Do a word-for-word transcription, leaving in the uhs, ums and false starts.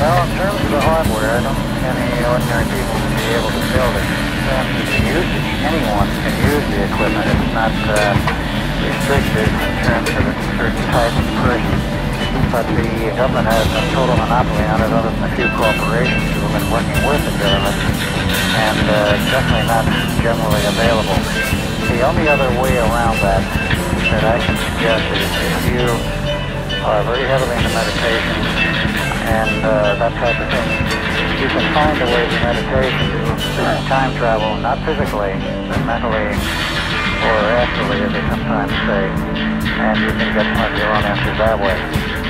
Well, in terms of the hardware, I don't think any ordinary people will be able to build it. In terms of the usage, anyone can use the equipment. It's not uh, restricted in terms of a certain type of person. But the government has a total monopoly on it other than a few corporations who have been working with the government, and uh, definitely not generally available. The only other way around that that I can suggest is if you are very heavily into meditation and uh, that type of thing, you can find a way through meditation to time travel, not physically, but mentally or astrally, as they sometimes say, and you can get some of your own answers that way.